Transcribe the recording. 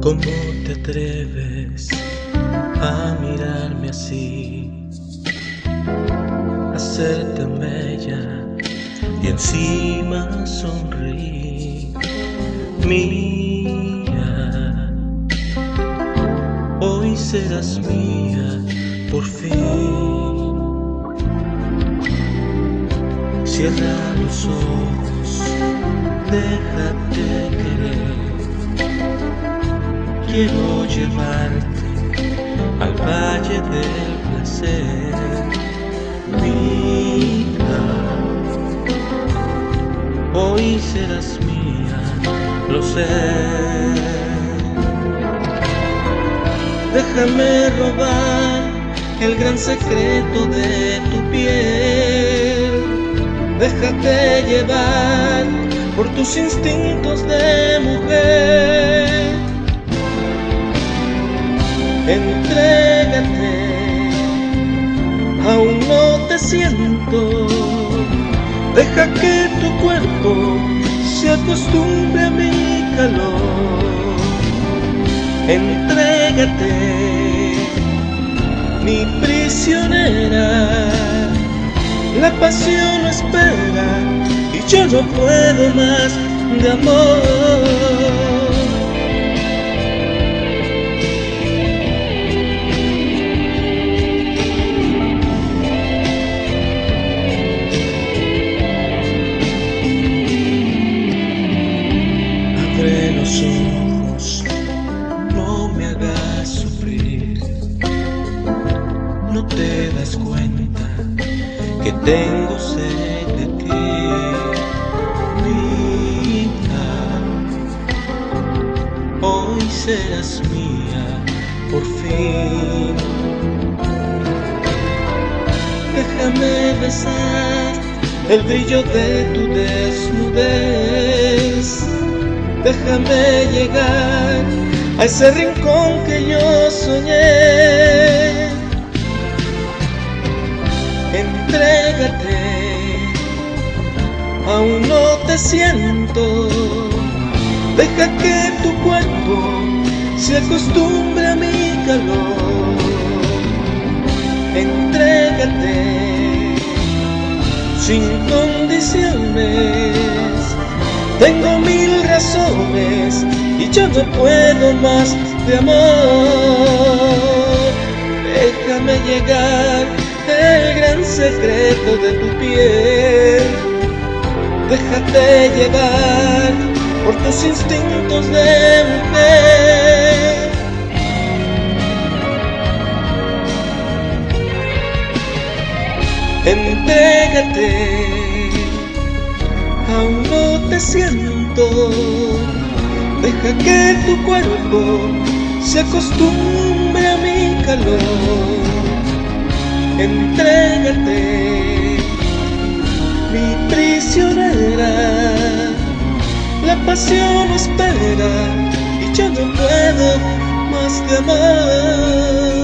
¿Cómo te atreves a mirarme así? Hacerte mella y encima sonreír. Mía, hoy serás mía por fin. Cierra los ojos, déjate querer. Quiero llevarte al valle del placer. Vida, hoy serás mía, lo sé. Déjame robar el gran secreto de tu piel. Déjate llevar por tus instintos de mujer. Entrégate, aún no te siento. Deja que tu cuerpo se acostumbre a mi calor. Entrégate, mi prisionera. La pasión no espera y yo no puedo más de amor. Abre los ojos, no me hagas sufrir. No te das cuenta que tengo sed de ti. Vida, hoy serás mía por fin. Déjame besar el brillo de tu desnudez. Déjame llegar a ese rincón que yo soñé. Entrégate, aún no te siento. Deja que tu cuerpo se acostumbre a mi calor. Entrégate, sin condiciones. Tengo 1000 razones y yo no puedo más de amor. Déjame llegar el gran secreto de tu piel. Déjate llevar por tus instintos de mujer. Entrégate, aún no te siento. Deja que tu cuerpo se acostumbre a mi calor. Entrégate, mi prisionera. La pasión espera y yo no puedo más de amar.